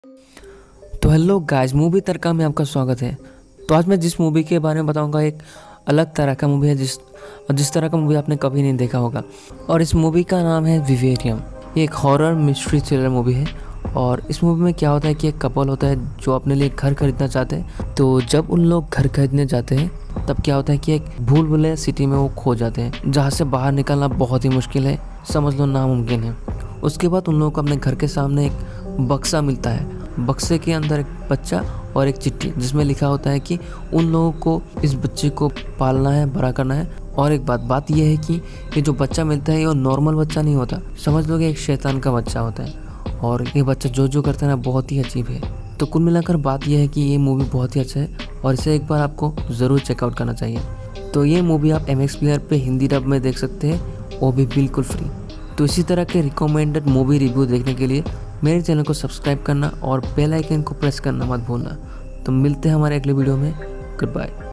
तो hello guys, movie तड़का में आपका स्वागत है। तो आज मैं जिस मूवी के बारे में बताऊंगा एक अलग तरह का मूवी है जिस तरह का मूवी आपने कभी नहीं देखा होगा। और इस मूवी का नाम है विवेरियम। ये एक हॉरर मिस्ट्री थ्रिलर मूवी है। और इस मूवी में क्या होता है कि एक कपल होता है जो अपने लिए घर खरीदना चाहते हैं। तो जब उन लोग घर खरीदने जाते हैं तब क्या होता है कि एक भूल भुलैया सिटी में वो खो जाते हैं, जहाँ से बाहर निकलना बहुत ही मुश्किल है, समझ लो नामुमकिन है। उसके बाद उन लोगों को अपने घर के सामने एक बक्सा मिलता है। बक्से के अंदर एक बच्चा और एक चिट्ठी जिसमें लिखा होता है कि उन लोगों को इस बच्चे को पालना है, बड़ा करना है। और एक बात यह है कि ये जो बच्चा मिलता है ये नॉर्मल बच्चा नहीं होता, समझ लो कि एक शैतान का बच्चा होता है। और ये बच्चा जो करता है ना, बहुत ही अजीब है। तो कुल मिलाकर बात यह है कि ये मूवी बहुत ही अच्छा है और इसे एक बार आपको ज़रूर चेकआउट करना चाहिए। तो ये मूवी आप MX प्लेयर पे हिंदी डब में देख सकते हैं, वो भी बिल्कुल फ्री। तो इसी तरह के रिकमेंडेड मूवी रिव्यू देखने के लिए मेरे चैनल को सब्सक्राइब करना और बेल आइकन को प्रेस करना मत भूलना। तो मिलते हैं हमारे अगले वीडियो में। Good bye.